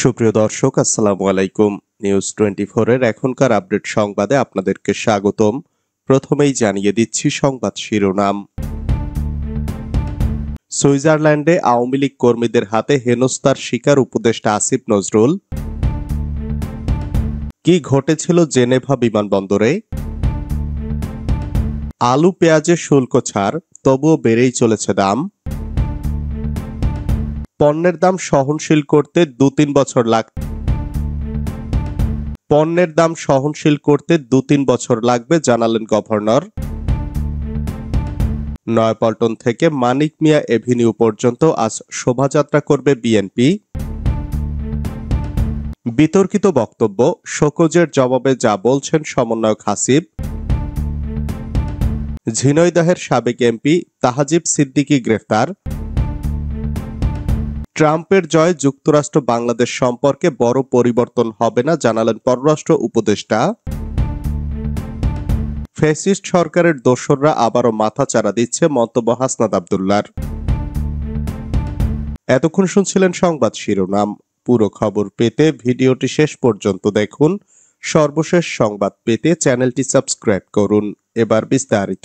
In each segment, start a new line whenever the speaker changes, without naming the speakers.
সুপ্রিয় দর্শক, আসসালামু আলাইকুম। নিউজ 24 এর এখনকার আপডেট সংবাদে আপনাদেরকে স্বাগতম। প্রথমেই জানিয়ে দিচ্ছি সংবাদ শিরোনাম। সুইজারল্যান্ডে আওয়ামী লীগ কর্মীদের হাতে হেনস্থার শিকার উপদেষ্টা আসিফ নজরুল। কি ঘটেছিল জেনেভা বিমানবন্দরে? আলু পেঁয়াজের শুল্ক ছাড়, তবুও বেড়েই চলেছে দাম। পণ্যের দাম সহনশীল করতে 2-3 বছর লাগবে জানালেন গভর্নর। নয়াপল্টন থেকে মানিক মিয়া এভিনিউ পর্যন্ত আজ শোভাযাত্রা করবে বিএনপি। বিতর্কিত বক্তব্য, শোকজের জবাবে যা বলছেন সমন্বয়ক হাসিব। ঝিনাইদহের সাবেক এমপি তাহাজিব সিদ্দিকী গ্রেফতার। ট্রাম্পের জয় যুক্তরাষ্ট্র বাংলাদেশ সম্পর্কে বড় পরিবর্তন হবে না জানালেন পররাষ্ট্র উপদেষ্টা। ফ্যাসিস্ট সরকারের দোসররা আবারও মাথাচাড়া দিচ্ছে মন্তব্য হাসনাত আব্দুল্লাহর। এতক্ষণ শুনছিলেন সংবাদ শিরোনাম। পুরো খবর পেতে ভিডিওটি শেষ পর্যন্ত দেখুন। সর্বশেষ সংবাদ পেতে চ্যানেলটি সাবস্ক্রাইব করুন। এবার বিস্তারিত।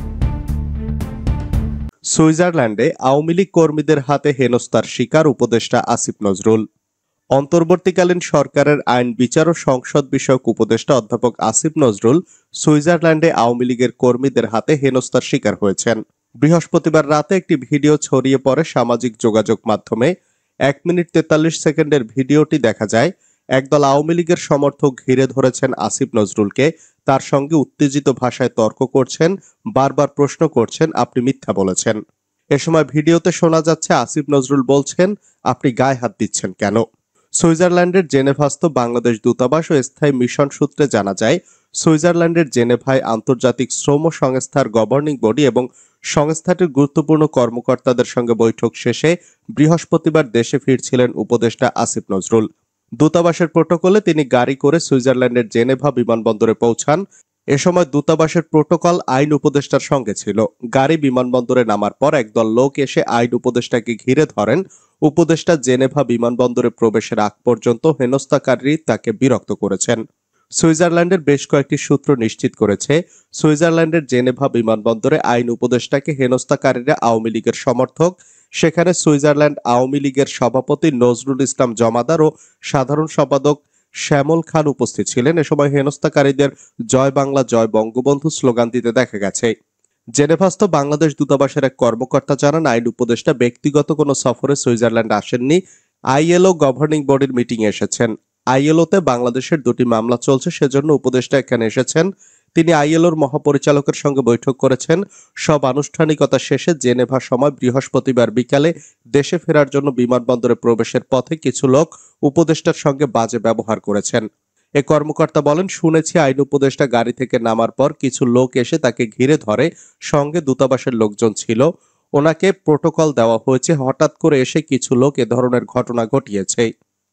সুইজারল্যান্ডে আওয়ামী লীগ কর্মীদের হাতে হেনস্থার শিকার উপদেষ্টা আসিফ নজরুল। অন্তর্বর্তীকালীন সরকারের আইন বিচার ও সংসদ বিষয়ক উপদেষ্টা অধ্যাপক আসিফ নজরুল সুইজারল্যান্ডে আওয়ামী লীগের কর্মীদের হাতে হেনস্থার শিকার হয়েছেন। বৃহস্পতিবার রাতে একটি ভিডিও ছড়িয়ে পড়ে সামাজিক যোগাযোগ মাধ্যমে। 1 মিনিট 43 সেকেন্ডের ভিডিওটি দেখা যায়। একদল আওয়ামী লীগের সমর্থক ঘিরে ধরেছেন আসিফ নজরুলকে, তার সঙ্গে উত্তেজিত ভাষায় তর্ক করছেন, বারবার প্রশ্ন করছেন, আপনি মিথ্যা বলেছেন। এ সময় ভিডিওতে শোনা যাচ্ছে আসিফ নজরুল বলছেন, আপনি গায়ে হাত দিচ্ছেন কেন? সুইজারল্যান্ডের জেনেভাস্থ বাংলাদেশ দূতাবাস ও স্থায়ী মিশন সূত্রে জানা যায়, সুইজারল্যান্ডের জেনেভায় আন্তর্জাতিক শ্রম সংস্থার গভর্নিং বডি এবং সংস্থাটির গুরুত্বপূর্ণ কর্মকর্তাদের সঙ্গে বৈঠক শেষে বৃহস্পতিবার দেশে ফিরছিলেন উপদেষ্টা আসিফ নজরুল। দূতাবাসের প্রোটোকলে তিনি গাড়ি করে সুইজারল্যান্ডের জেনেভা বিমানবন্দরে পৌঁছান। এ সময় দূতাবাসের প্রোটোকল আইন উপদেষ্টার সঙ্গে ছিল। গাড়ি বিমানবন্দরে নামার পর একদল লোক এসে আইন উপদেষ্টাকে ঘিরে ধরেন। উপদেষ্টা জেনেভা বিমানবন্দরে প্রবেশের আগ পর্যন্ত হেনস্থাকারী তাকে বিরক্ত করেছেন। সুইজারল্যান্ডের বেশ কয়েকটি সূত্র নিশ্চিত করেছে, সুইজারল্যান্ডের জেনেভা বিমানবন্দরে আইন উপদেষ্টাকে হেনস্থাকারীরা আওয়ামী লীগের সমর্থক। সেখানে সুইজারল্যান্ড আওয়ামী লীগের সভাপতি নজরুল ইসলাম জমাদার ও সাধারণ সম্পাদক শ্যামল খান উপস্থিত ছিলেন। এ সময় হেনস্থাকারীদের জয় বাংলা জয় বঙ্গবন্ধু স্লোগান দিতে দেখা গেছে। জেনেভাস্থ বাংলাদেশ দূতাবাসের এক কর্মকর্তা জানান, আইন উপদেষ্টা ব্যক্তিগত কোনো সফরে সুইজারল্যান্ড আসেননি, আইএলও গভর্নিং বডির মিটিংয়ে এসেছেন। আইএলওতে বাংলাদেশের 2টি মামলা চলছে, সেজন্য উপদেষ্টা এখানে এসেছেন। তিনি আইএলওর মহাপরিচালকের সঙ্গে বৈঠক করেছেন। সব আনুষ্ঠানিকতা শেষে জেনেভা সময় বৃহস্পতিবার বিকালে দেশে ফেরার জন্য বিমানবন্দরে প্রবেশের পথে কিছু লোক উপদেষ্টার সঙ্গে বাজে ব্যবহার করেছেন। এ কর্মকর্তা বলেন, শুনেছি আইন উপদেষ্টা গাড়ি থেকে নামার পর কিছু লোক এসে তাকে ঘিরে ধরে, সঙ্গে দূতাবাসের লোকজন ছিল। ওনাকে প্রোটোকল দেওয়া হয়েছে, হঠাৎ করে এসে কিছু লোক এ ধরনের ঘটনা ঘটিয়েছে।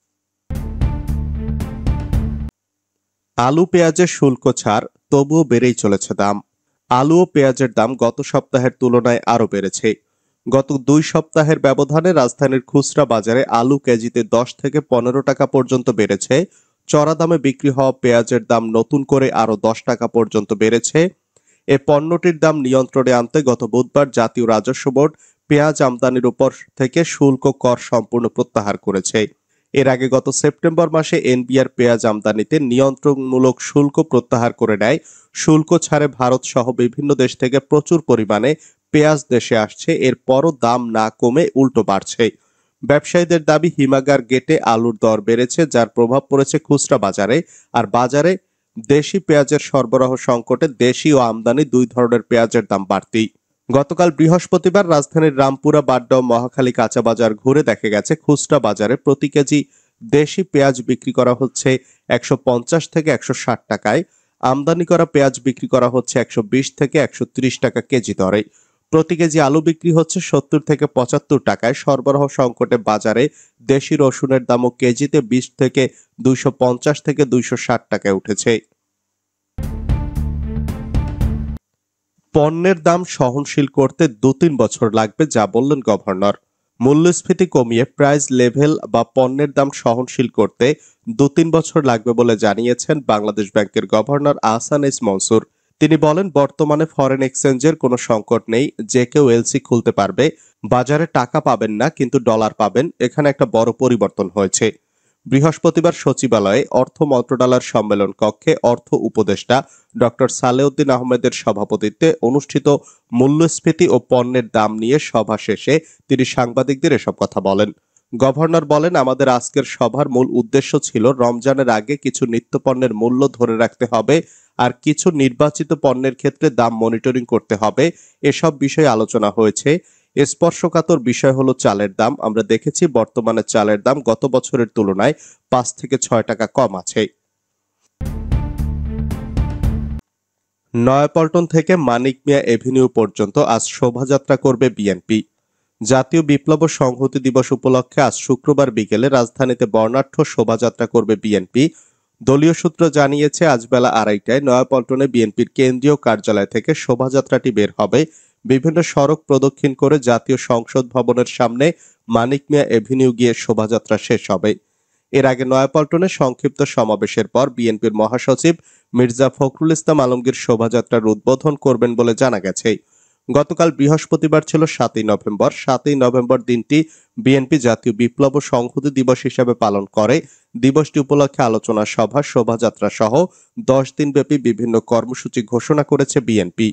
আলু পেঁয়াজের শুল্ক ছাড়, তবুও বেড়েই চলেছে দাম। আলু ও পেঁয়াজের দাম গত সপ্তাহের তুলনায় আরও বেড়েছে। গত 2 সপ্তাহের ব্যবধানে রাজধানীর খুচরা বাজারে আলু কেজিতে 10 থেকে 15 টাকা পর্যন্ত বেড়েছে। চড়া দামে বিক্রি হওয়া পেঁয়াজের দাম নতুন করে আরও 10 টাকা পর্যন্ত বেড়েছে। এ পণ্যটির দাম নিয়ন্ত্রণে আনতে গত বুধবার জাতীয় রাজস্ব বোর্ড পেঁয়াজ আমদানির উপর থেকে শুল্ক কর সম্পূর্ণ প্রত্যাহার করেছে। এর আগে গত সেপ্টেম্বর মাসে এনবিআর পেঁয়াজ আমদানিতে নিয়ন্ত্রণমূলক শুল্ক প্রত্যাহার করে নেয়। শুল্ক ছাড়ে ভারত সহ বিভিন্ন দেশ থেকে প্রচুর পরিমাণে পেঁয়াজ দেশে আসছে, এরপরও দাম না কমে উল্টো বাড়ছে। ব্যবসায়ীদের দাবি, হিমাগার গেটে আলুর দর বেড়েছে, যার প্রভাব পড়েছে খুচরা বাজারে। আর বাজারে দেশি পেঁয়াজের সরবরাহ সংকটে দেশি ও আমদানি 2 ধরনের পেঁয়াজের দাম বাড়তি। গতকাল বৃহস্পতিবার রাজধানীর রামপুরা, বাড্ডা ও মহাখালী কাঁচা বাজার ঘুরে দেখা গেছে, খুচরা বাজারে প্রতি কেজি দেশি পেঁয়াজ বিক্রি করা হচ্ছে 150 থেকে 160 টাকায়। আমদানি করা পেঁয়াজ বিক্রি করা হচ্ছে 120 থেকে 130 টাকা কেজি দরে। প্রতি কেজি আলু বিক্রি হচ্ছে 70 থেকে 75 টাকায়। সরবরাহ সংকটে বাজারে দেশি রসুনের দামও কেজিতে 20 থেকে 250 থেকে 260 টাকায় উঠেছে। পণ্যের দাম সহনশীল করতে 2-3 বছর লাগবে, যা বললেন গভর্নর। মূল্যস্ফীতি কমিয়ে প্রাইস লেভেল বা পণ্যের দাম সহনশীল করতে 2-3 বছর লাগবে বলে জানিয়েছেন বাংলাদেশ ব্যাংকের গভর্নর আহসান এস মনসুর। তিনি বলেন, বর্তমানে ফরেন এক্সচেঞ্জের কোনো সংকট নেই, যে কেউ এলসি খুলতে পারবে। বাজারে টাকা পাবেন না, কিন্তু ডলার পাবেন। এখানে একটা বড় পরিবর্তন হয়েছে। বৃহস্পতিবার সচিবালয়ে অর্থ মন্ত্রণালয়ের সম্মেলন কক্ষে অর্থ উপদেষ্টা ডক্টর সালেউদ্দিন আহমেদের সভাপতিত্বে অনুষ্ঠিত মূল্যস্ফীতি ও পণ্যের দাম নিয়ে সভা শেষে তিনি সাংবাদিকদের এসব কথা বলেন। গভর্নর বলেন, আমাদের আজকের সভার মূল উদ্দেশ্য ছিল রমজানের আগে কিছু নিত্যপণ্যের মূল্য ধরে রাখতে হবে আর কিছু নির্বাচিত পণ্যের ক্ষেত্রে দাম মনিটরিং করতে হবে। এসব বিষয়ে আলোচনা হয়েছে। স্পর্শকাতর বিষয় হলো চালের দাম। আমরা দেখেছি বর্তমানে চালের দাম গত বছরের তুলনায় 5 থেকে 6 টাকা কম আছে। নয়াপল্টন থেকে মানিক মিয়া এভিনিউ পর্যন্ত আজ শোভাযাত্রা করবে বিএনপি। জাতীয় বিপ্লব ও সংহতি দিবস উপলক্ষে আজ শুক্রবার বিকেলে রাজধানীতে বর্ণাঢ্য শোভাযাত্রা করবে বিএনপি। দলীয় সূত্র জানিয়েছে, আজ বেলা 2:30টায় নয়াপল্টনে বিএনপির কেন্দ্রীয় কার্যালয় থেকে শোভাযাত্রাটি বের হবে। বিভিন্ন সড়ক প্রদক্ষিণ করে জাতীয় সংসদ ভবনের সামনে মানিক মিয়া এভিনিউ গিয়ে শোভাযাত্রা শেষ হবে। এর আগে নয়াপল্টনে সংক্ষিপ্ত সমাবেশের পর বিএনপির মহাসচিব মির্জা ফখরুল ইসলাম আলমগীর শোভাযাত্রার উদ্বোধন করবেন বলে জানা গেছে। গতকাল বৃহস্পতিবার ছিল 7ই নভেম্বর। 7ই নভেম্বর দিনটি বিএনপি জাতীয় বিপ্লব ও সংহতি দিবস হিসেবে পালন করে। দিবসটি উপলক্ষে আলোচনা সভা, শোভাযাত্রা সহ 10 দিনব্যাপী বিভিন্ন কর্মসূচি ঘোষণা করেছে বিএনপি।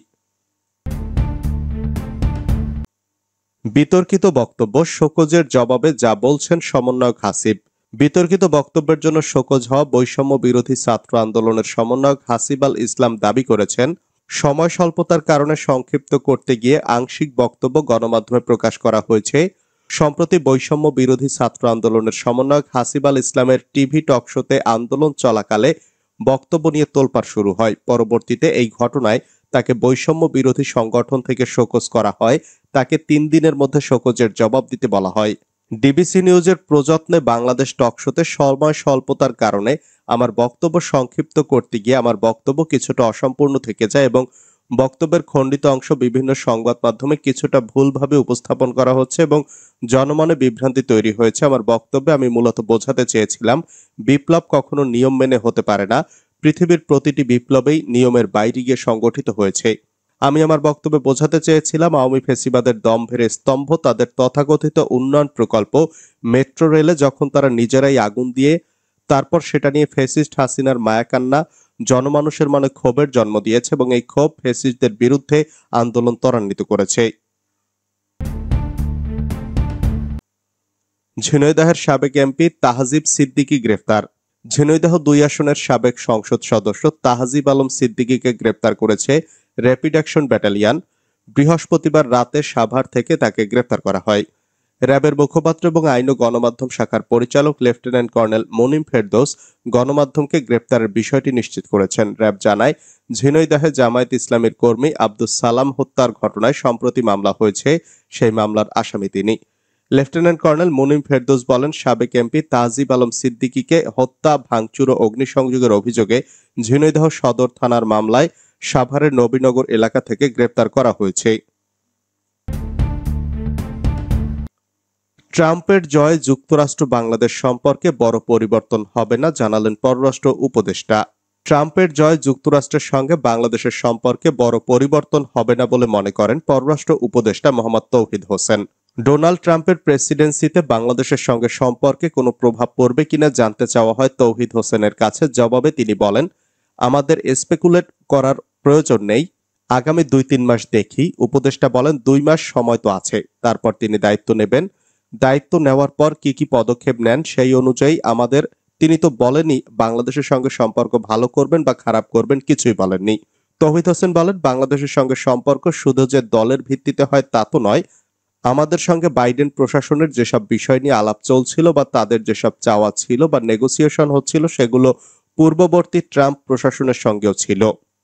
বিতর্কিত বক্তব্য, শোকজের জবাবে যা বলছেন সমন্বয়ক হাসিব। বিতর্কিত বক্তব্যের জন্য শোকজ হওয়া বৈষম্য বিরোধী ছাত্র আন্দোলনের সমন্বয়ক হাসিব আল ইসলাম দাবি করেছেন, সময় স্বল্পতার কারণে সংক্ষিপ্ত করতে গিয়ে আংশিক বক্তব্য গণমাধ্যমে প্রকাশ করা হয়েছে। সম্প্রতি বৈষম্য বিরোধী ছাত্র আন্দোলনের সমন্বয়ক হাসিব আল ইসলামের টিভি টকশোতে আন্দোলন চলাকালে বক্তব্য নিয়ে তোলপাড় শুরু হয়। পরবর্তীতে এই ঘটনায় তাকে বৈষম্য বিরোধী সংগঠন থেকে শোকজ করা হয়। তাকে 3 দিনের মধ্যে শোকজের জবাব দিতে বলা হয়। ডিবিসি নিউজের প্রযত্নে বাংলাদেশ টকশোতে সময় স্বল্পতার কারণে আমার বক্তব্য সংক্ষিপ্ত করতে গিয়ে আমার বক্তব্য কিছুটা অসম্পূর্ণ থেকে যায় এবং বক্তব্যের খণ্ডিত অংশ বিভিন্ন সংবাদ মাধ্যমে কিছুটা ভুলভাবে উপস্থাপন করা হচ্ছে এবং জনমনে বিভ্রান্তি তৈরি হয়েছে। আমার বক্তব্যে আমি মূলত বোঝাতে চেয়েছিলাম, বিপ্লব কখনো নিয়ম মেনে হতে পারে না। পৃথিবীর প্রতিটি বিপ্লবেই নিয়মের বাইরে গিয়ে সংগঠিত হয়েছে। আমি আমার বক্তব্যে বোঝাতে চেয়েছিলাম, আওয়ামী ফ্যাসিবাদের দম্ভের স্তম্ভ তাদের তথাকথিত উন্নয়ন প্রকল্প মেট্রো রেলে যখন তারা নিজেরাই আগুন দিয়ে তারপর সেটা নিয়ে ফ্যাসিস্ট হাসিনার মায়াকান্না জনমানুষের মনে ক্ষোভের জন্ম দিয়েছে এবং এই ক্ষোভ ফ্যাসিস্টদের বিরুদ্ধে আন্দোলন ত্বরান্বিত করেছে। ঝিনাইদহের সাবেক এমপি তাহজিব সিদ্দিকী গ্রেফতার। ঝিনাইদহ 2 আসনের সাবেক সংসদ সদস্য তাহজিব আলম সিদ্দিকীকে গ্রেফতার করেছে র্যাপিড অ্যাকশন ব্যাটালিয়ন। বৃহস্পতিবার রাতে সাভার থেকে তাকে গ্রেফতার করা হয়। র্যাবের মুখপাত্র এবং আইন ও গণমাধ্যম শাখার পরিচালক লেফটেন্যান্ট কর্নেল মুনিম ফেরদৌস গণমাধ্যমকে গ্রেফতারের বিষয়টি নিশ্চিত করেছেন। র্যাব জানায়, ঝিনাইদহে জামায়াত ইসলামীর কর্মী আব্দুস সালাম হত্যার ঘটনায় সম্প্রতি মামলা হয়েছে। সেই মামলার আসামি তিনি। লেফটেন্যান্ট কর্নেল মুনিম ফেরদৌস বলেন, সাবেক এমপি তাহজিব আলম সিদ্দিকীকে হত্যা, ভাঙচুর ও অগ্নিসংযোগের অভিযোগে ঝিনাইদহ সদর থানার মামলায় সাভারের নবীনগর এলাকা থেকে গ্রেফতার করা হয়েছে। ট্রাম্পের জয় যুক্তরাষ্ট্র বাংলাদেশ সম্পর্কে বড় পরিবর্তন হবে না, জানালেন পররাষ্ট্র উপদেষ্টা। ট্রাম্পের জয় যুক্তরাষ্ট্রের সঙ্গে বাংলাদেশের সম্পর্কে বড় পরিবর্তন হবে না বলে মনে করেন পররাষ্ট্র উপদেষ্টা মোহাম্মদ তৌহিদ হোসেন। ডোনাল্ড ট্রাম্পের প্রেসিডেন্সিতে বাংলাদেশের সঙ্গে সম্পর্কে কোনো প্রভাব পড়বে কিনা জানতে চাওয়া হয় তৌহিদ হোসেনের কাছে। জবাবে তিনি বলেন, আমাদের স্পেকুলেট করার প্রয়োজন নেই। আগামী 2-3 মাস দেখি। উপদেষ্টা বলেন, 2 মাস সময় তো আছে, তারপর তিনি দায়িত্ব নেবেন। দায়িত্ব নেওয়ার পর কি কি পদক্ষেপ নেন সেই অনুযায়ী আমাদের। তিনি তো বলেনই বাংলাদেশের সঙ্গে সম্পর্ক ভালো করবেন বা খারাপ করবেন, কিছুই বলেননি। তৌহিদ হোসেন বলেন, বাংলাদেশের সঙ্গে সম্পর্ক শুধু যে দলের ভিত্তিতে হয় তা তো নয়। আমাদের সঙ্গে বাইডেন প্রশাসনের যেসব বিষয় নিয়ে আলাপ চলছিল বা তাদের যেসব চাওয়া ছিল বা নেগোসিয়েশন হচ্ছিল সেগুলো পূর্ববর্তী ট্রাম্প প্রশাসনের সঙ্গেও ছিল।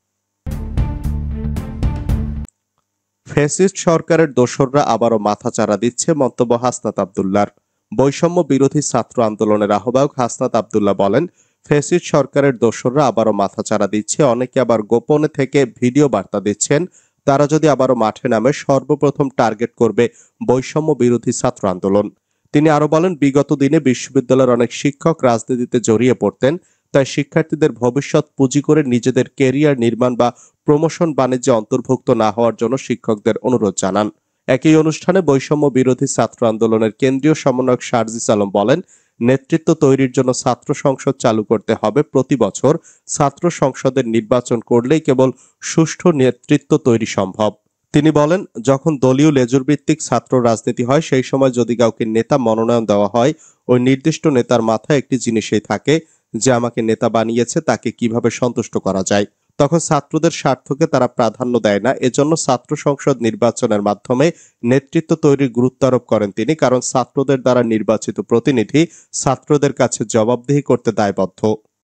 ফ্যাসিস্ট সরকারের দোসররা আবারও মাথাচাড়া দিচ্ছে, মন্তব্য হাসনাত আব্দুল্লাহর। বৈষম্য বিরোধী ছাত্র আন্দোলনের আহ্বায়ক হাসনাত আব্দুল্লাহ বলেন, ফ্যাসিস্ট সরকারের দোসররা আবারও মাথাচাড়া দিচ্ছে। অনেকে আবার গোপনে থেকে ভিডিও বার্তা দিচ্ছেন। তারা যদি আবারও মাঠে নামে সর্বপ্রথম টার্গেট করবে বৈষম্য বিরোধী ছাত্র আন্দোলন। তিনি আরো বলেন, বিগত দিনে বিশ্ববিদ্যালয়ের অনেক শিক্ষক রাজনীতিতে জড়িয়ে পড়তেন, তাই শিক্ষার্থীদের ভবিষ্যৎ পুঁজি করে নিজেদের কেরিয়ার নির্মাণ বা প্রমোশন বাণিজ্যে অন্তর্ভুক্ত না হওয়ার জন্য শিক্ষকদের অনুরোধ জানান। একই অনুষ্ঠানে বৈষম্য বিরোধী ছাত্র আন্দোলনের কেন্দ্রীয় সমন্বয়ক শারজিস আলম বলেন, নেতৃত্ব তৈরির জন্য ছাত্র সংসদ চালু করতে হবে। প্রতি বছর ছাত্র সংসদের নির্বাচন করলেই কেবল সুষ্ঠু নেতৃত্ব তৈরি সম্ভব। তিনি বলেন, যখন দলীয় লেজুর ভিত্তিক ছাত্র রাজনীতি হয় সেই সময় যদি কাউকে নেতা মনোনয়ন দেওয়া হয়, ওই নির্দিষ্ট নেতার মাথায় একটি জিনিসই থাকে যে আমাকে নেতা বানিয়েছে, তাকে কিভাবে সন্তুষ্ট করা যায়। তখন ছাত্রদের স্বার্থকে তারা প্রাধান্য দেয় না। এজন্য ছাত্র সংসদ নির্বাচনের মাধ্যমে নেতৃত্ব তৈরির গুরুত্ব আরোপ করেন তিনি, কারণ ছাত্রদের দ্বারা নির্বাচিত প্রতিনিধি ছাত্রদের কাছে জবাবদিহি করতে দায়বদ্ধ।